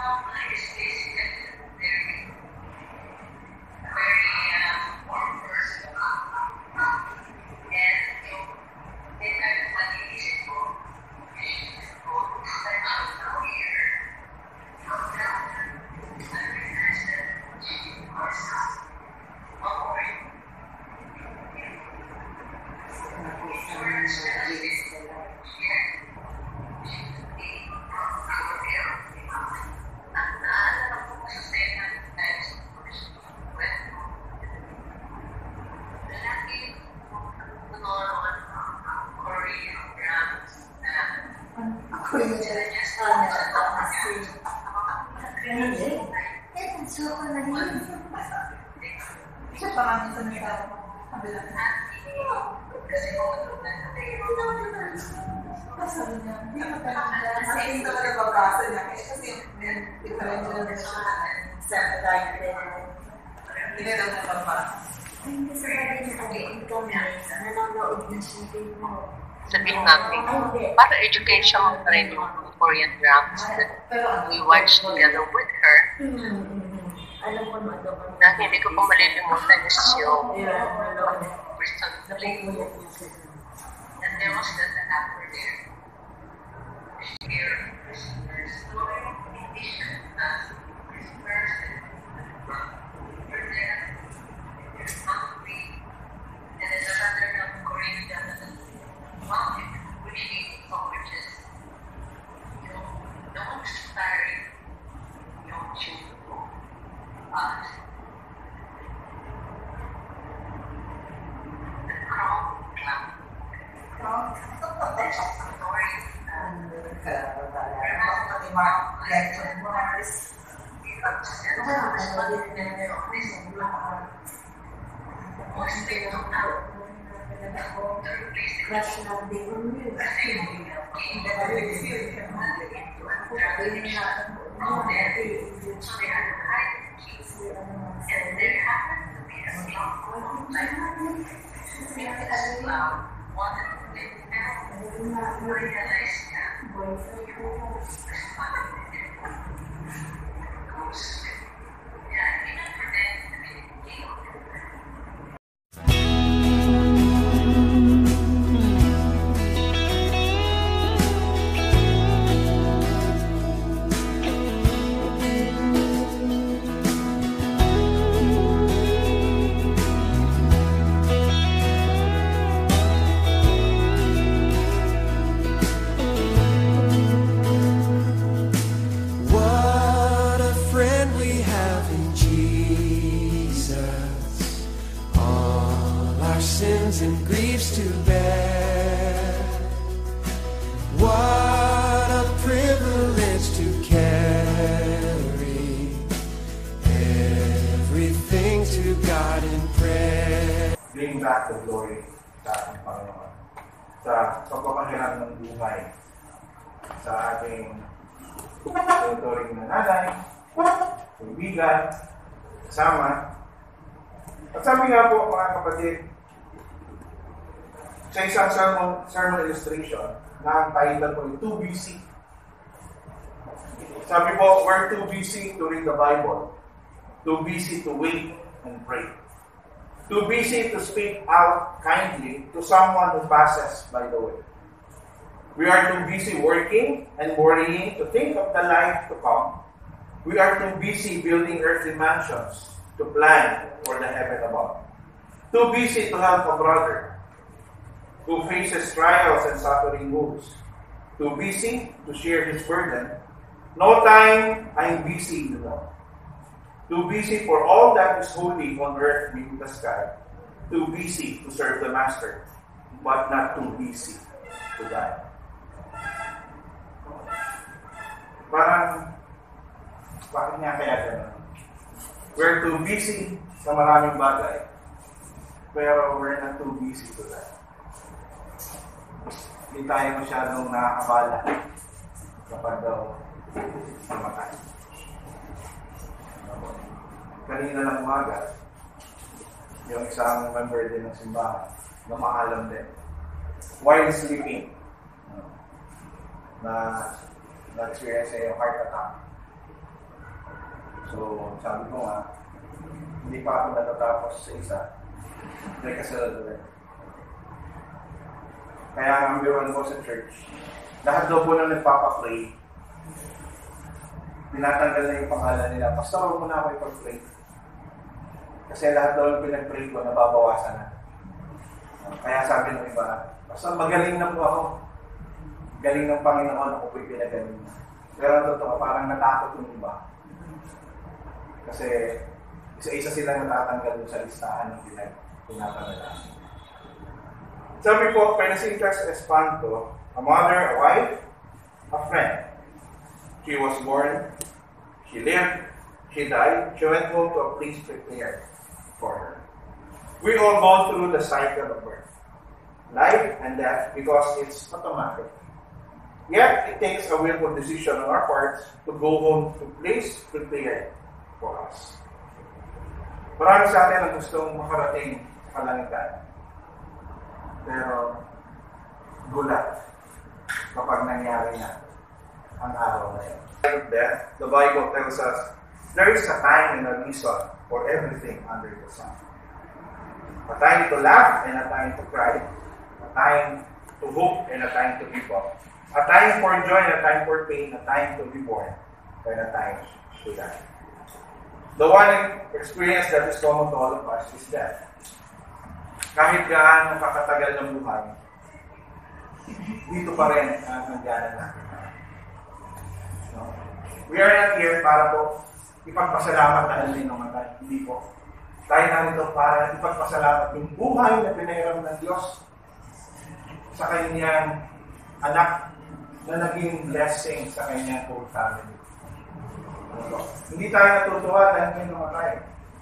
Sabihin natin, para education pa rin yung Korean dramas that we watched together with her. Na hindi ko pa malilimutan is yung person playing. And there was that actor there. Here, prisoners, you're there, you're hungry, and then another Korean drama which needs languages. No one's tiring. You don't choose to go. The crown clown. There's a story. Bring back the glory sa ating Panginoon. Sa pagpapahiram ng buhay sa ating tutoring na nanay, kaibigan, kasama. At sabi nga po mga kapatid, sa isang sermon illustration na ang title po ay Too Busy. Sabi po, we're too busy to read the Bible, too busy to wait and pray. Too busy to speak out kindly to someone who passes by the way. We are too busy working and worrying to think of the life to come. We are too busy building earthly mansions to plan for the heaven above. Too busy to help a brother who faces trials and suffering wounds. Too busy to share his burden. No time, I'm busy, you know. Too busy for all that is holy on earth beneath the sky. Too busy to serve the Master, but not too busy to die. Parang, bakit nga kaya gano'n? We're too busy sa maraming bagay, pero we're not too busy to die. Hindi tayo masyadong nakakabala kapag daw namatay. Kanina ng umaga, yung isang member din ng simbahan, na maalam din. While sleeping, na na-experience niya yung heart attack. So, sabi ko nga, hindi pa ako natatapos sa isa. May kasunod ulit. Kaya ang biruan ko sa church, lahat daw po na nagpapapray, tinatanggal na yung pangalan nila. Pastor, huwag mo na ako ipag-pray. Kasi lahat daw yung pinag-pray ko, nababawasan na. Kaya sabi ng iba, Pastor, magaling na po ako. Galing ng Panginoon, ako po'y pinagaling na. Pero ang totoo, parang natakot yung iba. Kasi isa-isa silang natatanggal sa listahan ng pinatanggalan. Sabi po, Penasingkas Espanto, a mother, a wife, a friend. She was born, she lived, she died, she went home to a place prepared for her. We all go through the cycle of birth, life and death, because it's automatic. Yet, it takes a willful decision on our parts to go home to a place prepared for us. Marami sa atin ang gustong makarating sa kalangitan. Pero, gulat kapag nangyari na ang araw na yun. Death, the Bible tells us, there is a time and a reason for everything under the sun. A time to laugh and a time to cry. A time to hope and a time to give up. A time for joy and a time for pain. A time to be born and a time to die. The one experience that is common to all of us is death. Kahit gaano kakatagal ng buhay, dito pa rin ang hangganan natin. No? We are not here para po ipagpasalamat na lang din namatay. Hindi po. Tayo narito para ipagpasalamat yung buhay na pinahiram ng Diyos sa kanyang anak na naging blessing sa kanyang whole family. Hindi tayo natutuwa dahil may namatay.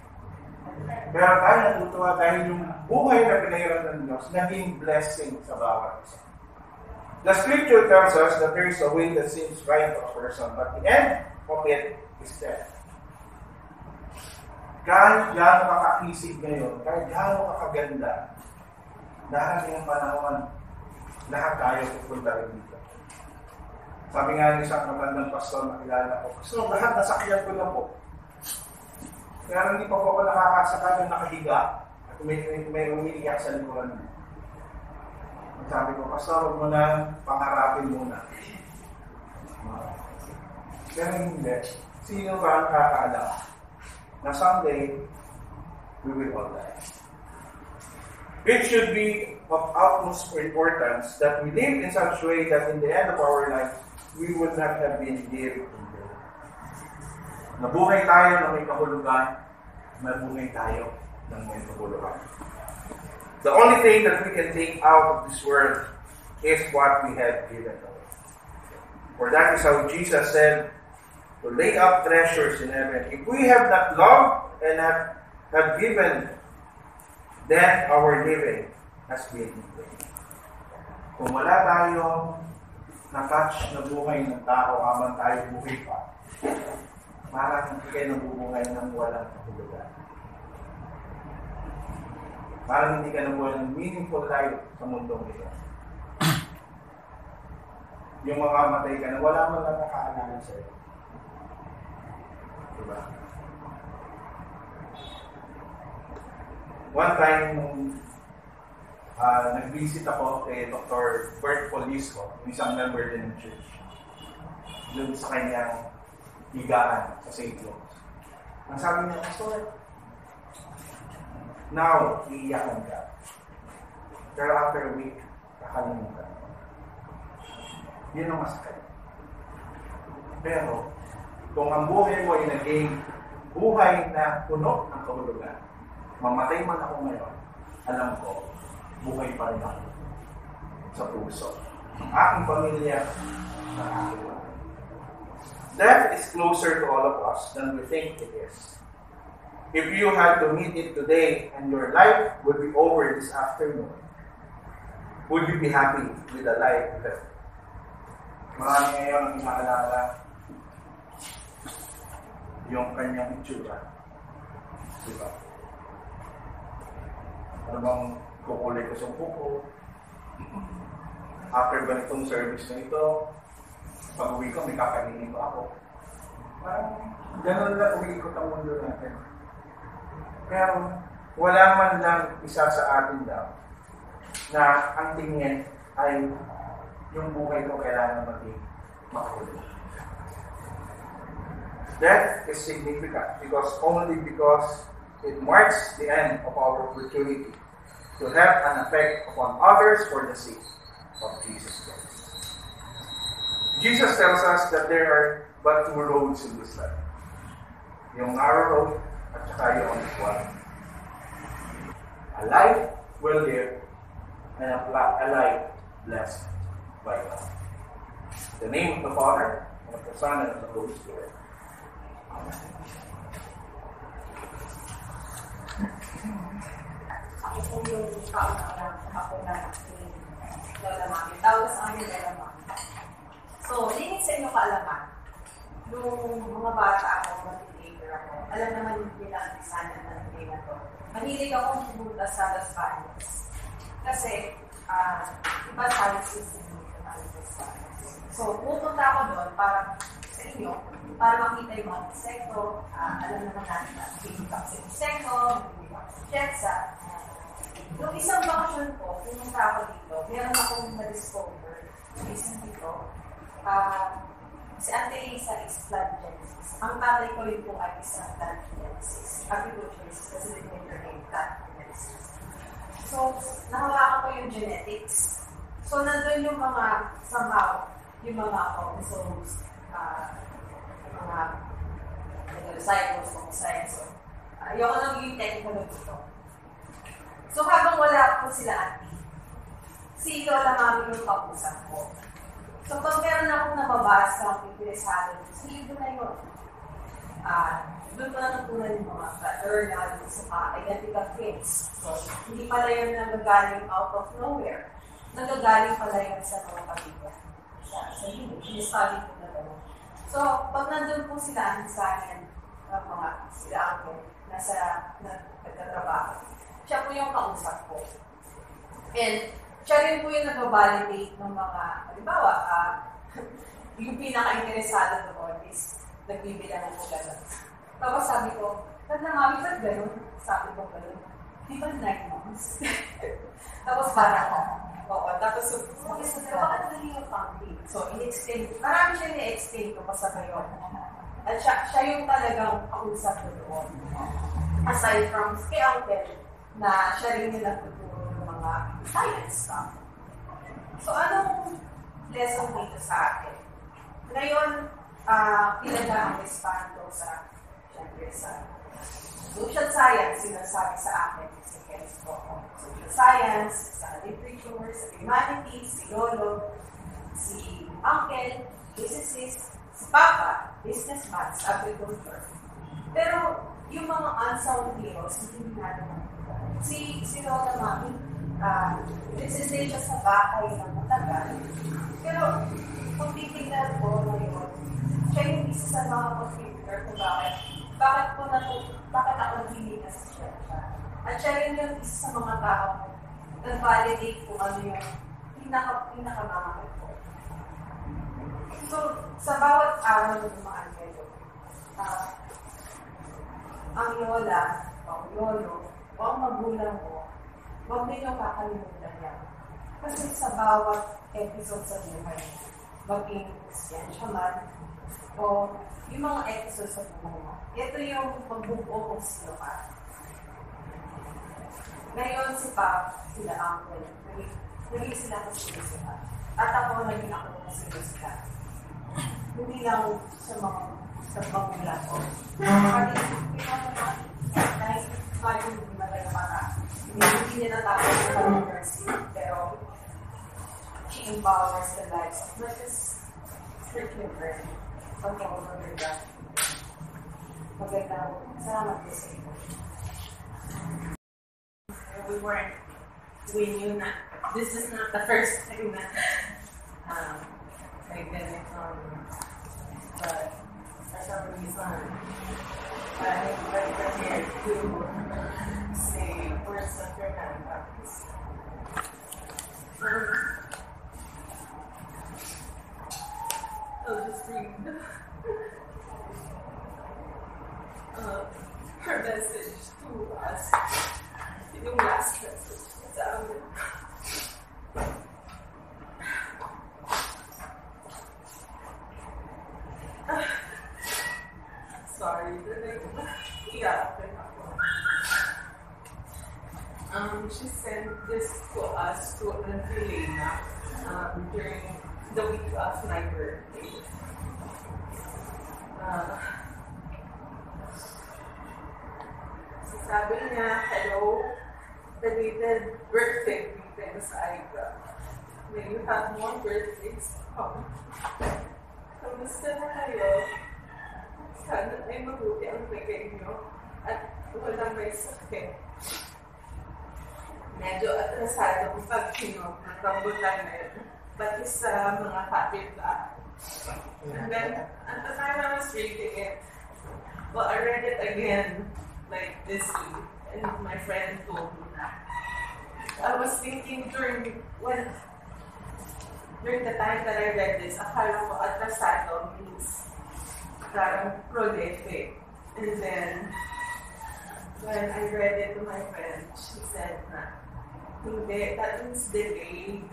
Pero tayo natutuwa dahil yung buhay na pinahiram ng Diyos naging blessing sa bawat isa. The scripture tells us that there is a way that seems right to a person, but the end of it is death. Kahit gaano kakakisig ngayon, kahit gaano kakaganda, dahil ng panahon, lahat tayo pupunta rin dito. Sabi nga ng isang matandang pastor na kilala ko, so lahat nasakyan ko na po. Kaya hindi pa po ako nakakasakay ng nakahiga at may umiiyak sa likuran mo. Sabi ko, pastor, huwag mo na pangarapin muna. Pero hindi. Sino ba ang kakaalam na someday we will all die? It should be of utmost importance that we live in such a way that in the end of our life, we would not have been here. Nabuhay tayo ng may kahulugan, nabuhay tayo ng may kahulugan. The only thing that we can take out of this world is what we have given away. For that is how Jesus said, to lay up treasures in heaven. If we have not loved and have given, then our living has been in vain. Kung wala tayong na-touch na buhay ng tao habang tayo buhay pa, parang hindi kayo nabubuhay ng walang kahulugan. Parang hindi ka nabuhay ng meaningful life sa mundong ito. Yung mamamatay ka na wala man lang nakaalala sa'yo. Diba? One time, nung nag-visit ako kay Dr. Bert Polisco, isang member din ng church, doon sa kanyang higaan sa St. Louis. Ang sabi niya, Pastor, now, iiyakan ka. Pero after a week, kakalimutan. Yun ang masakit. Pero, kung ang buhay mo ay naging buhay na puno ng kahulugan, mamatay man ako ngayon, alam ko, buhay pa rin ako sa puso. Ang aking pamilya, ang aking buhay. Death is closer to all of us than we think it is. If you had to meet it today and your life would be over this afternoon, would you be happy with the life lived? Marami ngayon ang inaalala yung kanyang itsura. Diba? Ano bang kukulay ko sa kuko? After ganitong service na ito, pag-uwi ko, may kakainin ko ako. Parang ganun lang umiikot ang mundo natin. Pero wala man lang isa sa atin daw na ang tingin ay yung buhay ko kailangan maging makulong. Death is significant only because it marks the end of our opportunity to have an effect upon others for the sake of Jesus Christ. Jesus tells us that there are but two roads in this life. Yung narrow road at saka yung wide. A life well lived and a life blessed by God. In the name of the Father, and of the Son, and of the Holy Spirit. Amen. Ako po yung kaunang ako na Lola Mami. Tawag sa amin Lola Mami. So, limit sa inyo kaalaman. Nung mga bata ako, mga teenager ako, alam naman nila ang design ng day na to. Mahilig akong pumunta sa Las Bañas. Kasi, iba science is significant. So, pupunta ako doon para sa inyo, para makita yung mga insekto. Alam naman natin na pinita sa insekto, pinita sa jetsa. Nung isang bakasyon ko, pumunta ako dito, meron akong na-discover. Isang dito, si Ate Lisa is plant genesis. Ang tatay ko rin po ay isang plant genesis. Agriculturist, kasi din yung name, plant genesis. So, nakawakan ko yung genetics. So, nandun yung mga somehow, yung mga chromosomes, yung mga cycles, homocytes. So, ayoko nang yung technical dito. So, habang wala po sila auntie, si Lola Mami yung kausap ko. So, pag meron akong nababasa ng interesado, sa libro na yun, doon ko natutunan yung mga paternal, identical traits. So, hindi pala yun nagagaling out of nowhere. Nagagaling pala yun sa mga pamilya. Sa libro, in-study ko na gano'n. So, pag nandun po sila sa akin, mga sila ako, nagtatrabaho, siya po yung kausap ko. And, siya rin po yung nag-validate ng mga, halimbawa, yung pinaka-interesado doon is nagbibilang ng gano'n. Tapos sabi ko, Tanda Mami, ba't gano'n? Sabi ko gano'n. Di ba 9 months? Tapos parang, oo. Tapos, bakit naging yung family? So, in-explain, marami siya ni-explain ko pasabay yun. At siya yung talagang kausap ko doon. Aside from kay Uncle, na siya rin yung nagtuturo ng mga science stuff. So, anong lesson dito sa akin? Ngayon, pinag ang respond sa, syempre, sa social science, sinasabi sa akin, si Kenneth po, social science, sa literature, sa humanities, si Lolo, si Uncle, physicist, si Papa, businessman, sa agriculture. Pero, yung mga unsung heroes, hindi natin. Si Lola Mami, nagsistay siya sa bahay ng matagal. Pero, kung titignan ko ngayon, siya yung isa sa mga contributor kung bakit ako naghihigas siya. At siya rin yung isa sa mga tao nag-validate kung ano yung pinaka-mamahal ko. So, sa bawat araw ng mga angelo, ang lola, o lolo, o ang magulang mo, huwag ninyong kakalimutan yan. Kasi sa bawat episode sa buhay, maging Christian siya man, o yung mga episode sa buhay mo, ito yung pagbubuo kung sino ka. Ngayon si Pap, sila Uncle, naging sila kasi sila. At ako naging ako kasi sila. Hindi lang sa mga magulang ko. Dahil parang hindi magaling para. Hindi niya natapos sa university, pero she empowers the lives of not just her children, but also her God. Magandang salamat po sa inyo. We knew that this is not the first thing that they've been but for some reason, I think we're here to say words of your hand about this. So just read her message to us. Yung last message sa amin. Sorry, iyakin ako. She sent this to us to Auntie Lena during the week of my birthday. So sabi niya, hello, belated birthday greetings, Aida. May you have more birthdays to come. Kamusta na kayo? Sana ay mabuti ang bigay niyo at walang may sakit. Medyo atrasado kung pag-inom ng rambutan na yun. Pati sa mga kapitbahay. And then, at the time I was reading it, well, I read it again, like this week, and my friend told me that. I was thinking during the time that I read this, akala ko atrasado means parang prolific. And then, when I read it to my friend, she said na, hindi, that means delayed.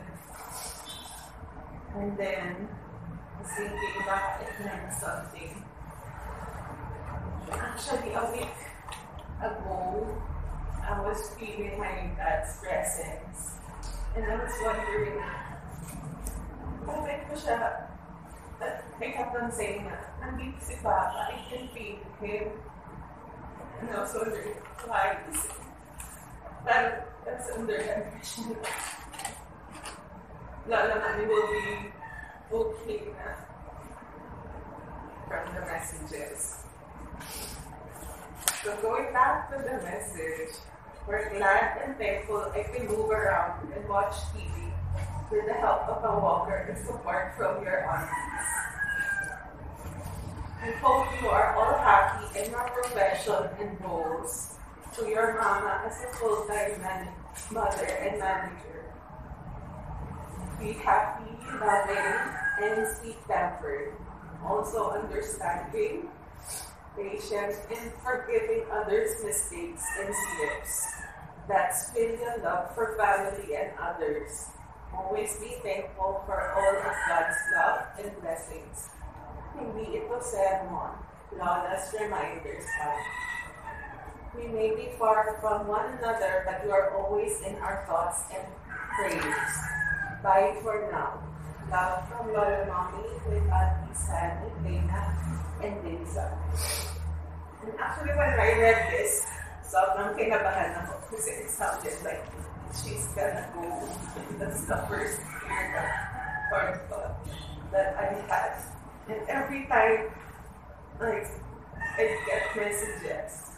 And then, I was thinking baka it meant something. Actually, a week ago, I was feeling my dad's presence. And I was wondering, bakit ko siya, I kept on saying na, nandito si Papa, I can feel him. And I was wondering, why is it? That's under impression. Lala namin will be okay na from the messages. So going back to the message, we're glad and thankful I can move around and watch TV with the help of a walker and support from your aunties. I hope you are all happy in your profession and roles. To your mama as a full-time mother and manager. Be happy, loving, and sweet-tempered. Also understanding, patient, and forgiving others' mistakes and slips. That's filial love for family and others. Always be thankful for all of God's love and blessings. Hindi ito sermon, flawless reminders of. We may be far from one another, but you are always in our thoughts and prayers. Bye for now. Love from Lola Mommy with Auntie Sandy, Lena, and Lisa. And actually, when I read this, sobrang kinabahan ako kasi it sounded like she's gonna go. That's the first fear that I had. And every time, like, I get messages,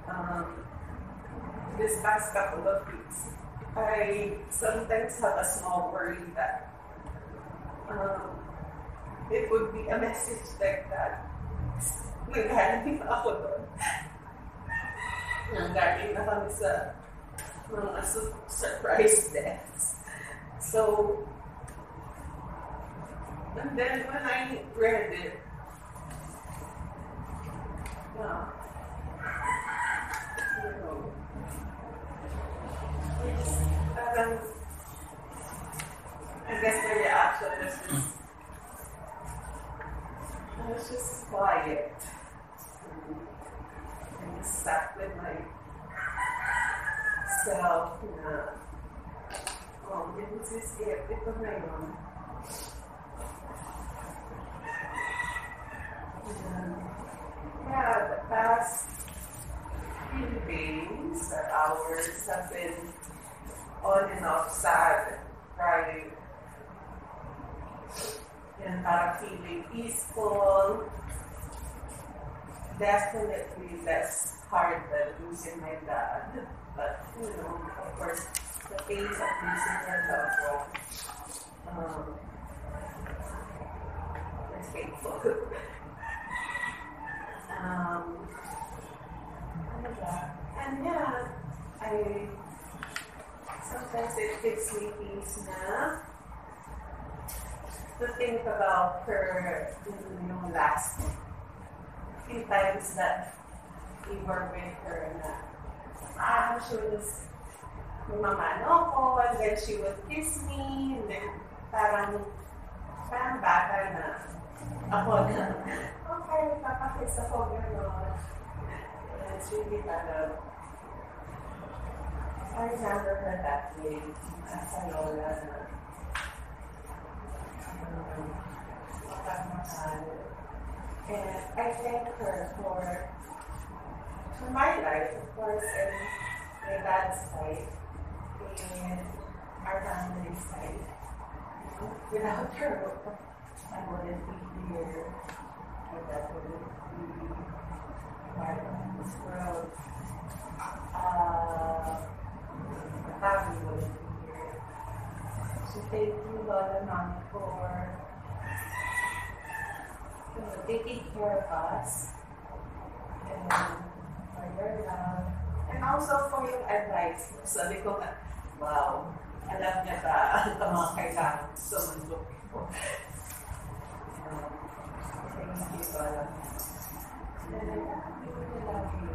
this past couple of weeks, I sometimes have a small worry that it would be a message like that. Naghahanap ako doon. Nanggaling na kami sa mga surprise deaths. So, and then when I read it, I guess the reaction was just quiet. And just sat with myself na, this is it. Ito na yun. Yeah, the past few days or hours have been on and off sad, crying. And parang feeling peaceful. Definitely less hard than losing my dad. But, of course, the pains of losing your loved one is painful. And yeah, sometimes it gives me peace na to think about her in last few times that we were with her na she was mamano ko, and then she would kiss me, and then parang bata na ako na, okay, papakiss ako, gano'n. And it's really parang, I remember her that way, sa lola na, pagmahal. And I thank her for my life, of course, and my dad's life, and our family's life. Without her, I wouldn't be here. My dad wouldn't be part of this world. The family wouldn't be here. So thank you, Lola Mami, for taking care of us, and for your love, and also for your advice. Sabi ko nga, wow, alam niya ba ang mga kailangan sa mundo ko. Thank you, Lola. And I really love you.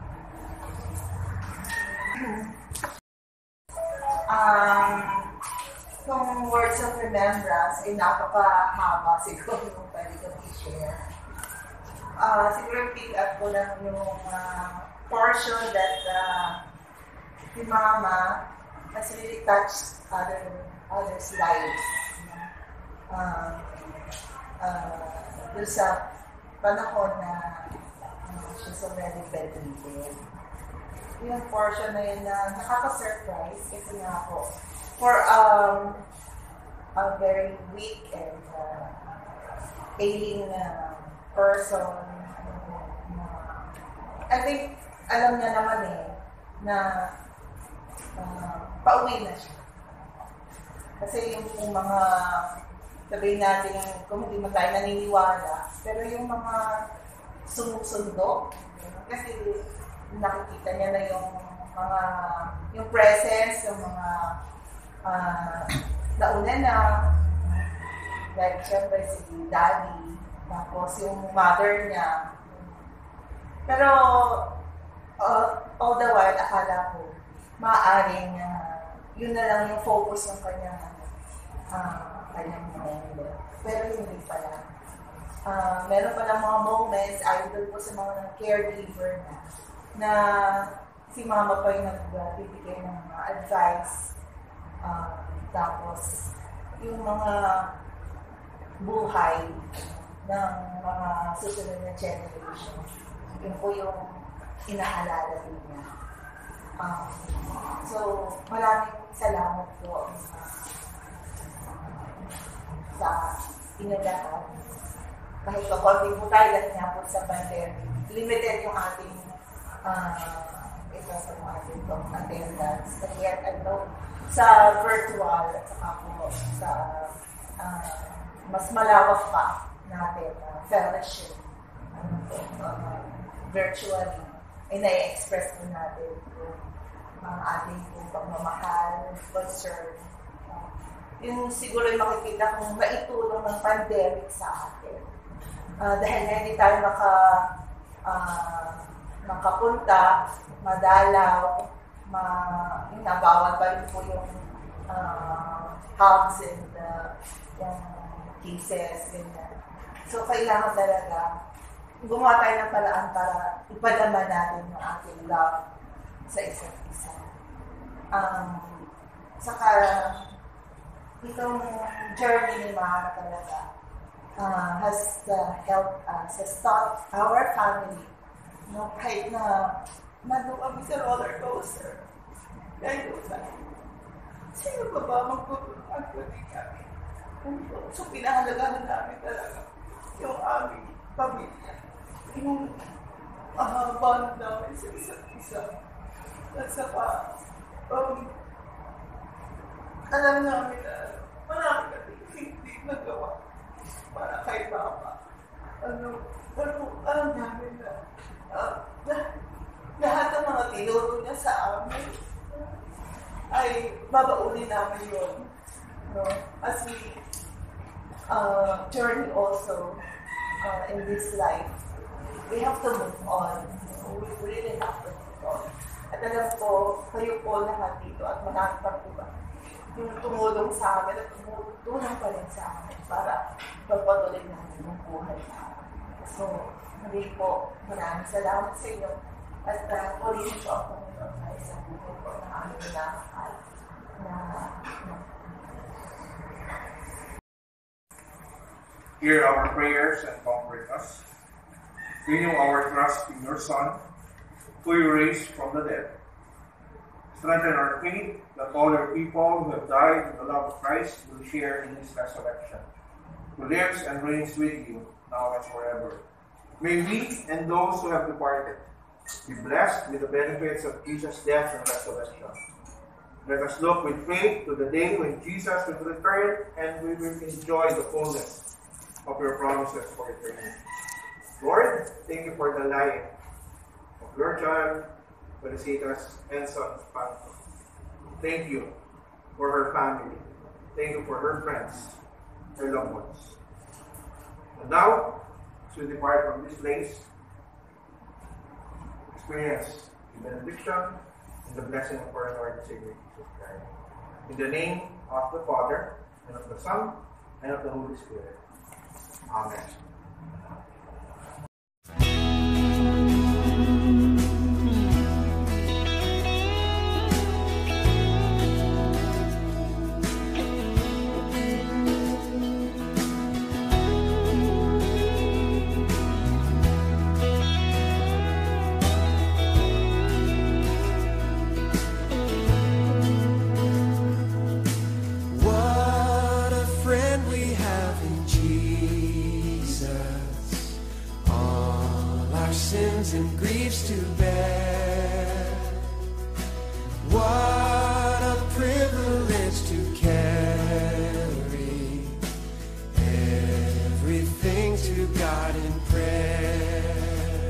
Kung words of remembrance, ay napakahaba siguro yung pwede kong i-share. Siguro pick up ko lang yung portion that si Mama has really touched others' lives. Doon sa panahon na she's already bedridden. Yung portion na yun na nakaka-surprise kasi nga ako, for a very weak and ailing person, I think alam niya naman na pauwi na siya. Kasi yung mga, sabihin natin, kung hindi man tayo naniniwala, pero yung mga sumusundo, kasi nakikita niya na yung presence, yung mga nauna na, like syempre si daddy, tapos yung mother niya. Pero all the while, akala ko, maaaring yun na lang yung focus ng kanyang mundo. Pero hindi pala. Meron palang mga moments, idol po sa mga caregiver na si Mama pa yung nagbibigay ng mga advice. Tapos, yung mga buhay ng mga susunod na generation, yun po yung inaalala din niya. So, maraming salamat po sa inyong lahat. Kahit kakonti po tayo, lahat nga po sa pandemic. Limited yung ating ito sa ating attendance. Kaya sa virtual at saka po sa mas malawak pa natin fellowship virtually ay na-express po natin yung ating pagmamahal, concern. Yung siguro yung makikita kong maitulong ng pandemic sa atin. Dahil na hindi tayo makapunta, madalaw, nabawal pa rin po yung hugs and yung cases, ganyan. So, kailangan talaga gumawa tayo ng paraan para ipadama natin yung ating love sa isa't isa. Saka, itong journey ni Mama talaga has helped us, has taught our family, kahit na nandun kami sa roller coaster. Dahil sino ba magpapagpag kami? So, pinahalagahan namin talaga yung aming pamilya. Yung bond namin sa isa't isa. At saka, alam namin na marami kami hindi nagawa para kay Mama. Alam namin na lahat ng mga tinuro niya sa amin ay babaunin namin yun. As we journey also in this life, we have to move on. We really have to move on. At alam po, kayo po lahat dito at marami pa po ba yung tumulong sa amin at tumutulong pa rin sa amin para pagpatuloy natin yung buhay natin. So, hindi po, maraming salamat sa inyo at purihin po ako ngayon tayo sa buhay po na aming minamahal Hear our prayers and comfort us. Renew our trust in your Son, who you raised from the dead. Strengthen our faith that all your people who have died in the love of Christ will share in his resurrection, who lives and reigns with you now and forever. May we and those who have departed be blessed with the benefits of Jesus' death and resurrection. Let us look with faith to the day when Jesus will return and we will enjoy the fullness of your promises for eternity. Lord, thank you for the life of your child, Felicitas Enson Panto. Thank you for her family. Thank you for her friends, her loved ones. And now, as we depart from this place, experience the benediction and the blessing of our Lord and Savior Jesus Christ. In the name of the Father, and of the Son, and of the Holy Spirit. Amen. And griefs to bear. What a privilege to carry everything to God in prayer.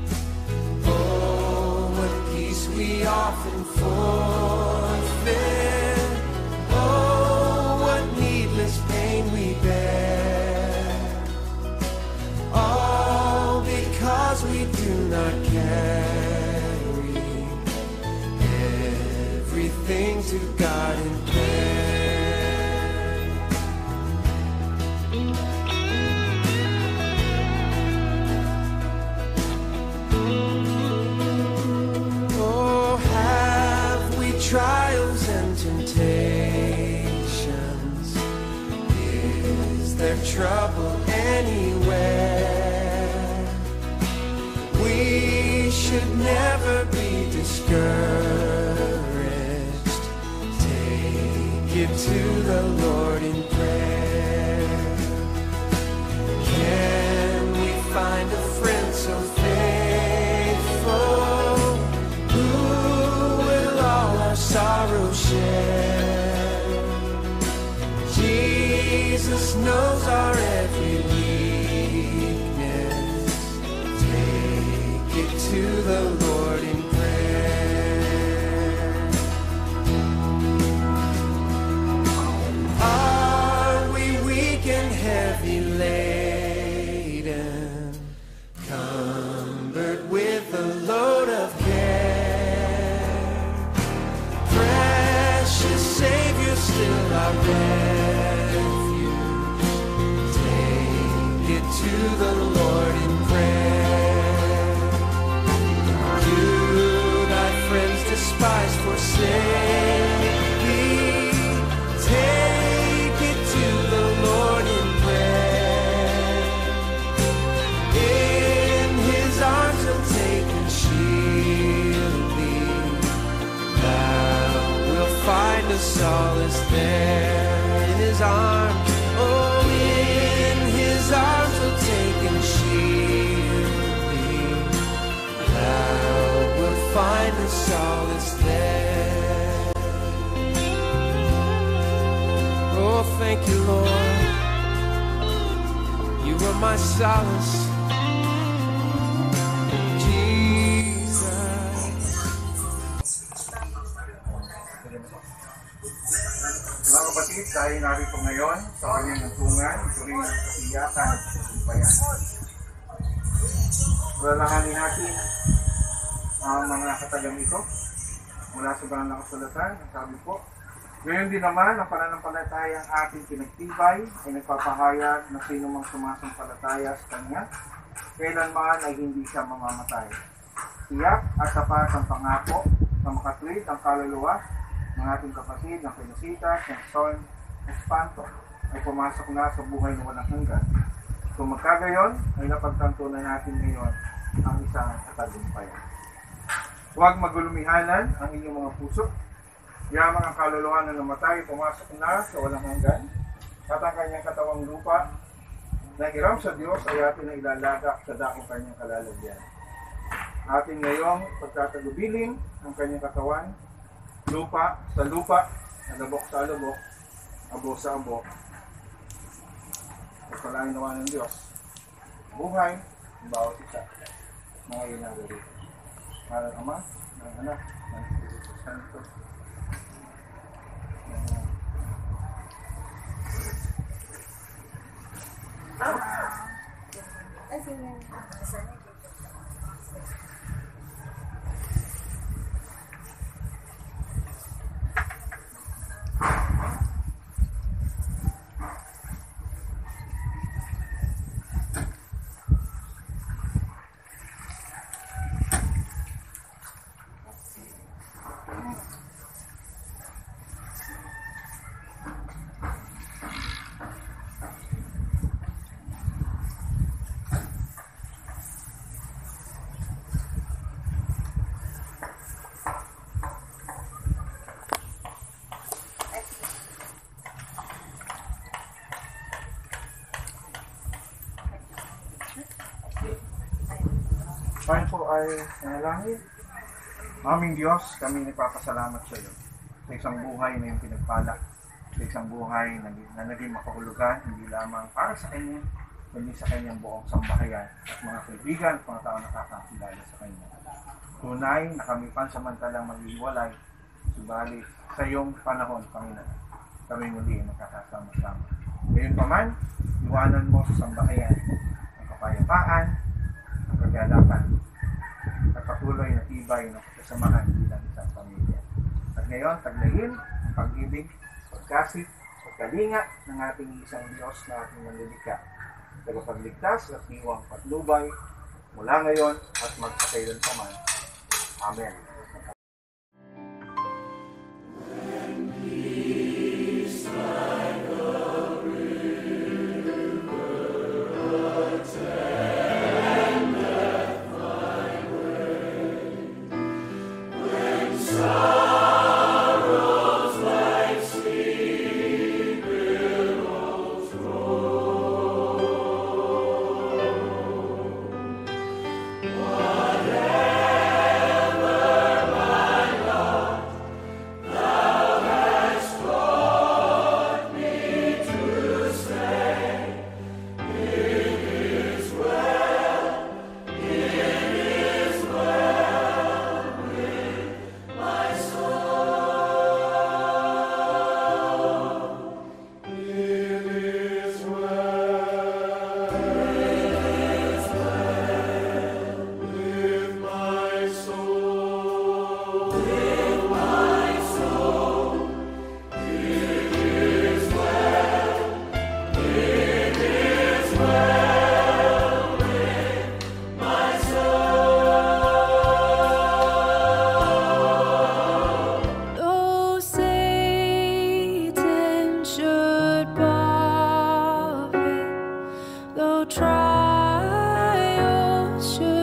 Oh, what peace we often forfeit. Oh, what needless pain we bear. All because we do not carry everything to God in prayer. Oh, have we trials and temptations? Is there trouble anywhere? We should never be discouraged. Take it to the Lord in prayer. Can we find a friend so faithful who will all our sorrow share? Jesus knows our every weakness. To the Lord in prayer. Are we weak and heavy laden, cumbered with a load of care? Precious Savior, still our refuge. Take it to the Lord in prayer. Despise, forsake thee. Take it to the Lord in prayer. In his arms he'll take and shield thee. Thou wilt find a solace there in his arms. Oh, in his arms he'll take and shield thee. Thou wilt find a solace there. Oh, thank you, Lord. You are my solace, Jesus. Mga kapatid, tayo narito ngayon sa kanyang tungan, ito rin ang kasiyakan ng bayan. Alalahanin natin ang mga katagang ito mula sa banal na kasulatan. Ang sabi po, gayon din naman ang pananampalatayang ating pinagtibay ay nagpapahayag na sino mang sumasampalataya sa Kanya, kailanman ay hindi siya mamamatay. Tiyak at tapat ang pangako na makatwid ang kaluluwa ng ating kapatid na Felicitas ng Son Espanto ay pumasok na sa buhay na walang hanggan. Kung magkagayon, ay napagtanto na natin ngayon ang isang katagumpayan. Huwag magulumihanan ang inyong mga puso. Yamang ang kaluluwa na namatay, pumasok na sa walang hanggan. At ang kanyang katawang lupa na hiram sa Diyos ay atin na ilalagak sa dakong kanyang kalalagyan. Atin ngayong pagtatagubilin ang kanyang katawan, lupa sa lupa, alabok sa alabok, abo sa abo. Pagpalain naman ng Diyos, buhay, ang bawat isa, mga inagari. Para Ama, ng Anak, ng Espiritu Santo. Tayo po ay nanalangin. Aming Diyos, kami nagpapasalamat sa iyo sa isang buhay na yung pinagpala, sa isang buhay na naging makahulugan, hindi lamang para sa Kanya, kundi sa Kanyang buong sambahayan at mga kaibigan at mga tao nakakakilala sa Kanya. Tunay na kami pansamantalang maghiwalay, subalit sa iyong panahon, Panginoon, kami muli magkakasama-sama. Ngayon pa man, iwanan mo sa sambahayan ang kapayapaan, ang kagalakan, at patuloy na tibay ng kasamahan bilang isang pamilya. At ngayon, taglayin ang pag-ibig, pagkasip, pagkalinga ng ating isang Diyos na ating manlilikha, tagapagligtas at iwang patnubay mula ngayon at magpakailan pa man. Amen. Trials should